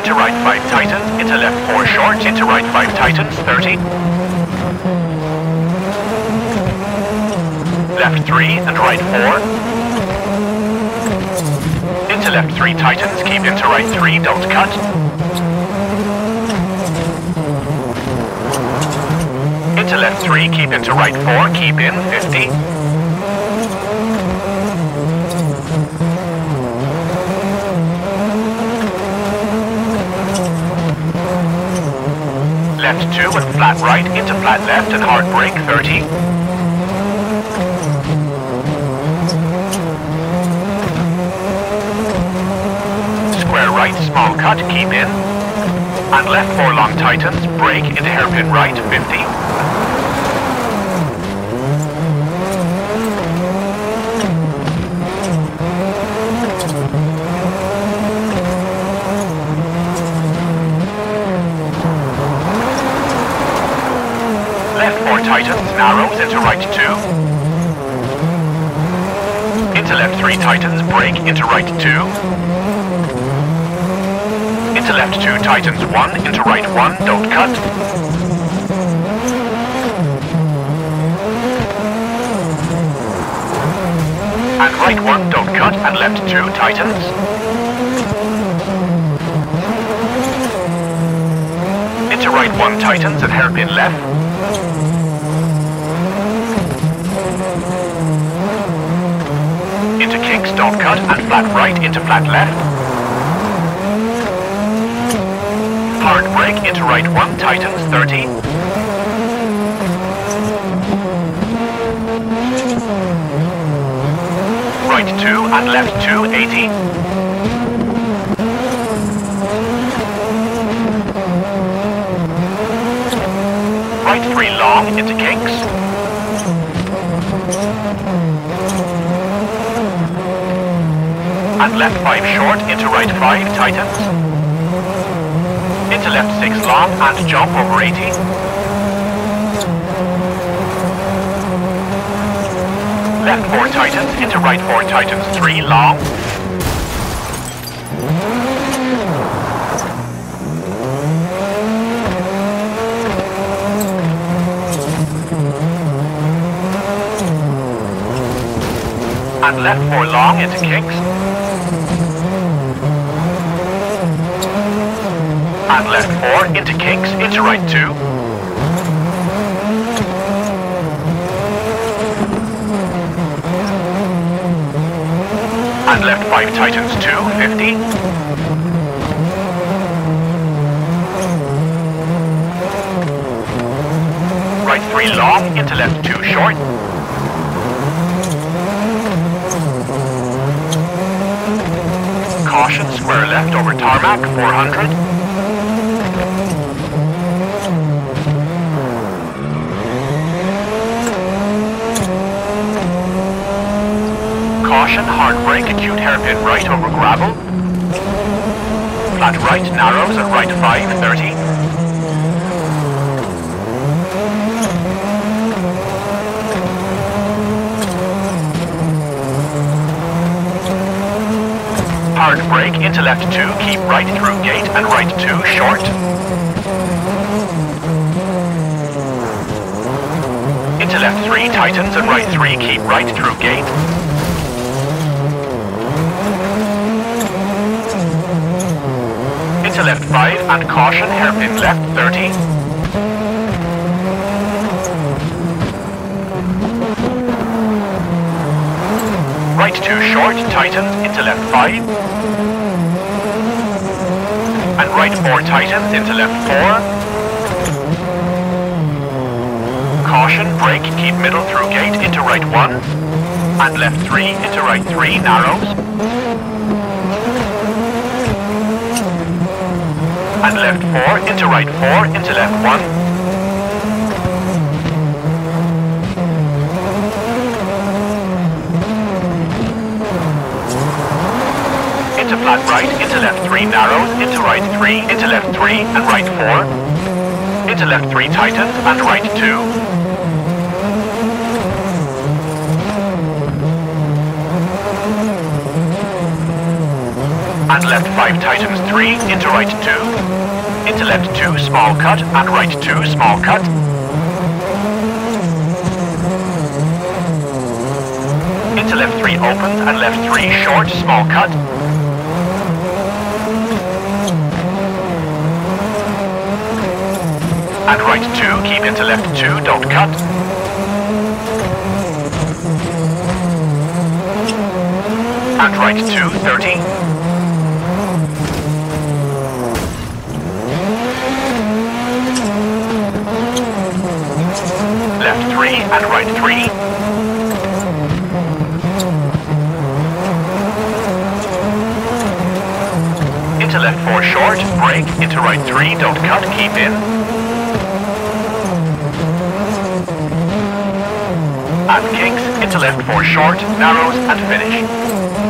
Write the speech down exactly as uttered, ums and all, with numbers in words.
into right five tightens, into left four short, into right five tightens, thirty. Left three and right four. Into left three tightens, keep into right three, don't cut. Into left three, keep into right four, keep in, fifty. Left two and flat right, into flat left and hard brake, thirty. Square right, small cut, keep in. And left four long tightens, brake into hairpin right, fifty. Left four tightens, narrows into right two. Into left three tightens, brake into right two. Into left two tightens one, into right one, don't cut. And right one, don't cut, and left two tightens. Into right one tightens and hairpin left. Into kinks, don't cut, and flat right into flat left. Hard brake into right one, tightens, thirty. Right two and left two, eighty. Right three long into kinks. And left five short into right five, tightens. Into left six long and jump over eighty. Left four tightens into right four tightens, three long. And left four long into kinks. And left four into kinks, into right two. And left five tightens two, fifty. Right three long, into left two short. Caution, square left over tarmac, four hundred. Caution, hard brake, acute hairpin right over gravel. Flat right, narrows at right five, thirty. Hard brake into left two, keep right through gate and right two, short. Into left three, tightens and right three, keep right through gate. Into left five and caution, hairpin left, thirty. Right two short, tightens, into left five. And right four tightens, into left four. Caution, brake, keep middle through gate, into right one. And left three, into right three, narrows. And left four, into right four, into left one. Into flat right, into left three narrows, into right three, into left three, and right four. Into left three tightens, and right two. and left five tightens three, into right two, into left two, small cut, and right two, small cut. Into left three opens and left three short, small cut. And right two, keep into left two, don't cut. And right two, thirty. Left three and right three. Into left four short, brake, into right three, don't cut, keep in. And kinks, into left four short, narrows and finish.